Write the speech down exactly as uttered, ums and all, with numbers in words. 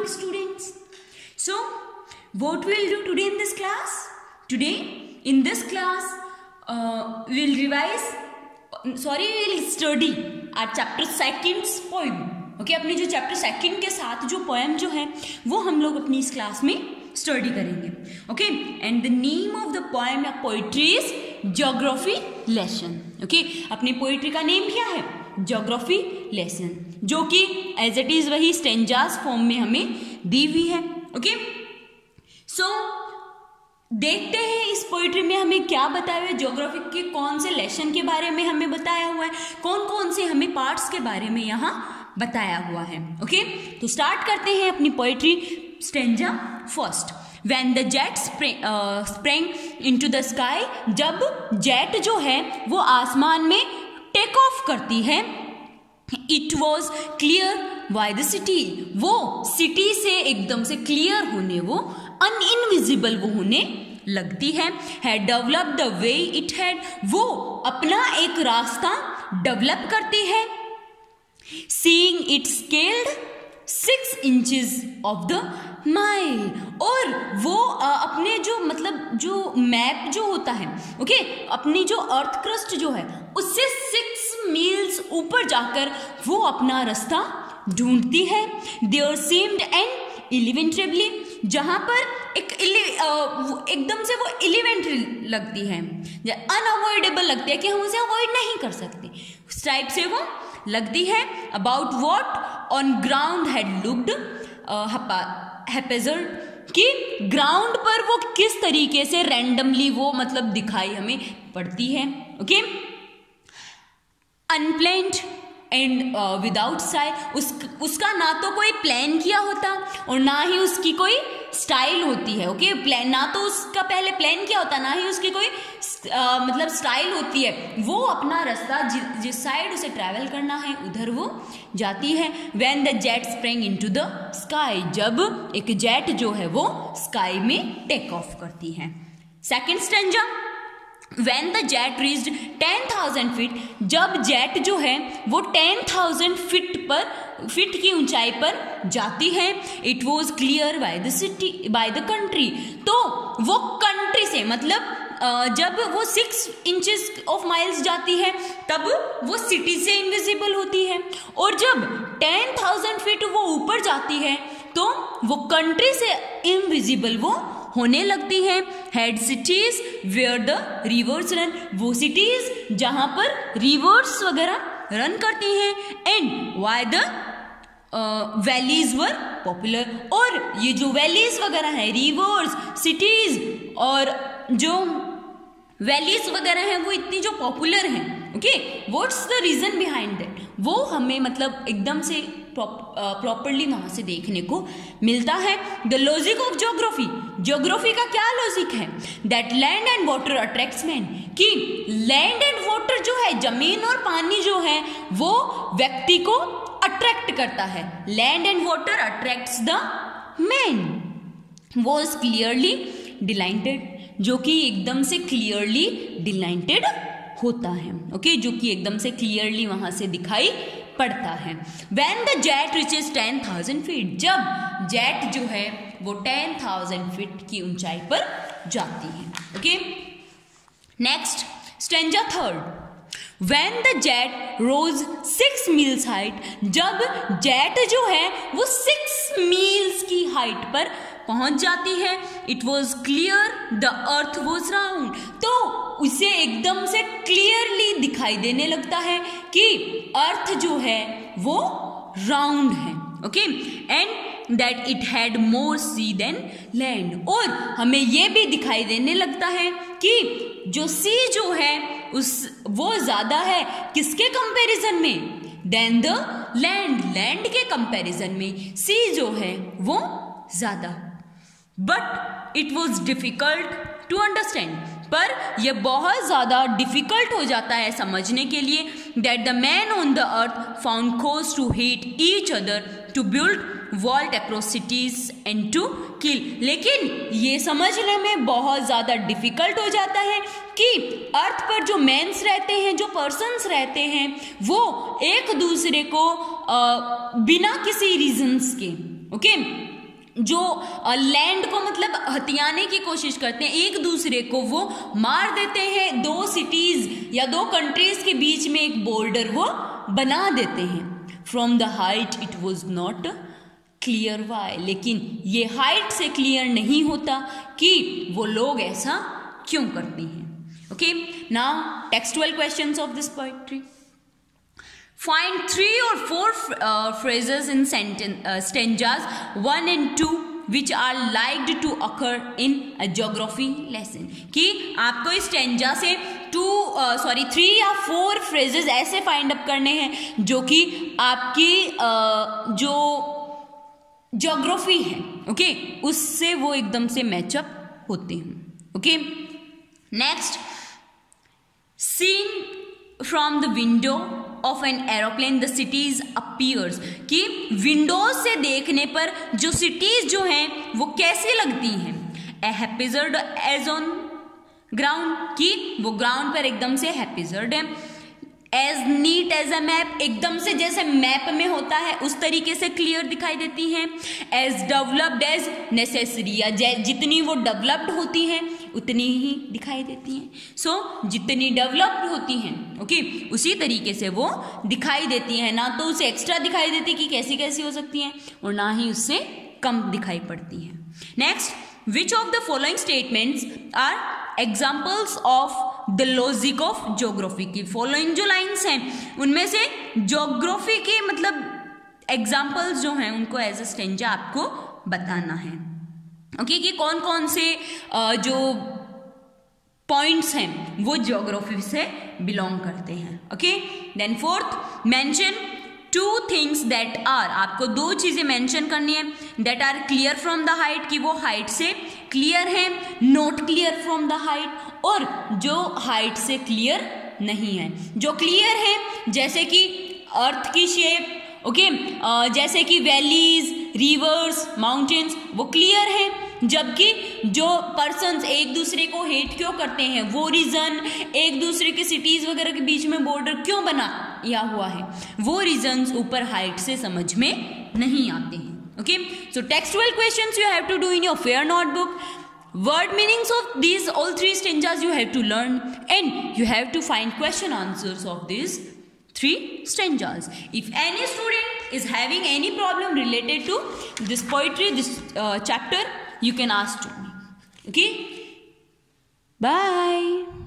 morning, students. So, what we'll do today in this class? Today, in this class, uh, we'll revise. Sorry, we'll study our chapter second's poem. Okay, अपने जो chapter second के साथ जो poem जो है, वो हम लोग अपनी इस class में study करेंगे. Okay, and the name of the poem या poetry is Geography Lesson. Okay, अपनी poetry का name क्या है? Geography Lesson, जो कि as it is वही stanzas form में हमें दी हुई है. Okay, so देखते हैं इस पोइट्री में हमें क्या बताया हुआ है. ज्योग्राफी के कौन से लेसन के बारे में हमें बताया हुआ है, कौन कौन से हमें पार्ट्स के बारे में यहाँ बताया हुआ है. ओके, तो स्टार्ट करते हैं अपनी poetry. Stanza first. When the jet sprang into the sky, जब जेट जो है वो आसमान में टेक ऑफ करती है. It was clear by the city, वो सिटी से एकदम से क्लियर होने, वो अनइनविजिबल वो होने लगती है. Had develop the way it had, वो अपना एक रास्ता डेवलप करती है. Seeing it scaled six inches of the mile, और वो आ, अपने जो मतलब जो मैप जो होता है, ओके okay, अपनी जो अर्थ क्रस्ट जो है उससे सिक्स मील्स ऊपर जाकर वो अपना रास्ता ढूंढती है. देयर सीम्ड एंड इलिवेंटेबली, जहां पर एक एकदम से वो इलिवेंटरी लगती है, अनअवॉइडेबल लगती है कि हम उसे अवॉइड नहीं कर सकते, उस टाइप से वो लगती है. About what on ground had looked haphazard, कि ग्राउंड पर वो किस तरीके से रैंडमली वो मतलब दिखाई हमें पड़ती है. Okay, unplanned and without style, उस उसका ना तो कोई प्लान किया होता और ना ही उसकी कोई स्टाइल होती है. ओके, प्लान ना तो उसका पहले प्लान किया होता, ना ही उसकी कोई uh, मतलब स्टाइल होती है. वो अपना रास्ता जि, जिस साइड उसे ट्रैवल करना है उधर वो जाती है. When the jet sprang into the sky, जब एक जेट जो है वो स्काई में टेक ऑफ करती है. Second stanza. When the jet reached ten thousand feet, जब जेट जो है वो ten thousand feet पर फीट की ऊंचाई पर जाती है. It was clear by the city, by the country, तो वो कंट्री से मतलब जब वो सिक्स इंचेस ऑफ माइल्स जाती है तब वो सिटी से इनविजिबल होती है, और जब ten thousand फीट वो ऊपर जाती है तो वो कंट्री से इनविजिबल वो होने लगती है. Had cities where the rivers run, वो सिटीज जहां पर रिवर्स वगैरह रन करती हैं. And why the valleys were popular, और ये जो वैलीज वगैरह है, रिवर्स, सिटीज और जो वैलीज वगैरह हैं वो इतनी जो पॉपुलर हैं. Okay, what's the reason behind that, वो हमें मतलब एकदम से प्रॉपरली वहां से देखने को मिलता है. The logic of geography, geography का क्या लॉजिक है? That land and water attracts man, कि लैंड एंड वाटर जो है, जमीन और पानी जो है वो व्यक्ति को अट्रैक्ट करता है. Land and water attracts the man. Was clearly delighted, जो कि एकदम से क्लियरली डिलाइटेड होता है. Okay okay? जो कि एकदम से क्लियरली वहां से दिखाई पड़ता है. When the jet reaches ten thousand feet, जब जेट जो है वो ten thousand feet की ऊंचाई पर जाती है. Okay, next stanza third. When the jet rose six miles height, जब जेट जो है वो six miles की हाइट पर पहुंच जाती है. It was clear the earth was round, तो उसे एकदम से क्लियरली दिखाई देने लगता है कि अर्थ जो है वो राउंड है. Okay, and that it had more sea than land, और हमें ये भी दिखाई देने लगता है कि जो सी जो है उस वो ज्यादा है किसके कंपैरिजन में? देन द लैंड, लैंड के कंपैरिजन में सी जो है वो ज्यादा. But it was difficult to understand, पर यह बहुत ज्यादा डिफिकल्ट हो जाता है समझने के लिए. That the man on the earth found cause to hate each other, to build walls across cities and to kill. लेकिन ये समझने में बहुत ज्यादा डिफिकल्ट हो जाता है कि अर्थ पर जो मैन्स रहते हैं, जो पर्सन्स रहते हैं, वो एक दूसरे को आ, बिना किसी रीजंस के, ओके okay? जो लैंड को मतलब हथियाने की कोशिश करते हैं, एक दूसरे को वो मार देते हैं, दो सिटीज या दो कंट्रीज के बीच में एक बॉर्डर वो बना देते हैं। From the height it was not clear why, लेकिन ये हाइट से क्लियर नहीं होता कि वो लोग ऐसा क्यों करते हैं। Okay, now textual questions of this poetry. Find three or four uh, phrases in sentence, uh, stanzas one and two which are liked to occur in a geography lesson। कि आपको इस स्टेंजा से टू सॉरी थ्री या four phrases ऐसे find up करने हैं जो कि आपकी uh, जो ज्योग्राफी है, ओके okay? उससे वो एकदम से मैचअप होते हैं। Okay, next, seen from the window of an aeroplane the cities appears, कि विंडोज से देखने पर जो सिटीज जो हैं वो कैसी लगती हैं। A haphazard as on ground, कि वो ग्राउंड पर एकदम से हैप्पीजर्ड है। As neat as a map, एकदम से जैसे मैप में होता है उस तरीके से क्लियर दिखाई देती हैं। एज डेवलप्ड एज नेसेसरी, या जितनी वो डेवलप्ड होती हैं उतनी ही दिखाई देती हैं। सो so, जितनी डेवलप्ड होती हैं ओके okay, उसी तरीके से वो दिखाई देती हैं, ना तो उसे एक्स्ट्रा दिखाई देती कि कैसी कैसी हो सकती हैं और ना ही उससे कम दिखाई पड़ती हैं। Next, which of the following statements are examples of the logic of geography, की फॉलोइंग जो लाइन्स हैं उनमें से ज्योग्राफी के मतलब एग्जाम्पल्स जो हैं उनको एज अ स्टेंजा आपको बताना है। ओके okay, कि कौन कौन से जो पॉइंट्स हैं वो ज्योग्राफी से बिलोंग करते हैं। Okay, then fourth, mention two things that are, आपको दो चीजें मेंशन करनी है। That are clear from the height, कि वो हाइट से क्लियर है, not clear from the height, और जो हाइट से क्लियर नहीं है। जो क्लियर है जैसे कि अर्थ की शेप, ओके okay, जैसे कि वैलीज, रिवर्स, माउंटेन्स, वो क्लियर है। जबकि जो पर्सन्स एक दूसरे को हेट क्यों करते हैं, वो रीजन, एक दूसरे के सिटीज वगैरह के बीच में बॉर्डर क्यों बना या हुआ है, वो रीजन्स ऊपर हाइट से समझ में नहीं आते हैं। Okay, so textual questions you have to do in your fair notebook. Word meanings of these all three stanzas you have to learn, and you have to find question answers of these three stanzas. If any student is having any problem related to this poetry, this uh, chapter, you can ask to me. Okay, bye.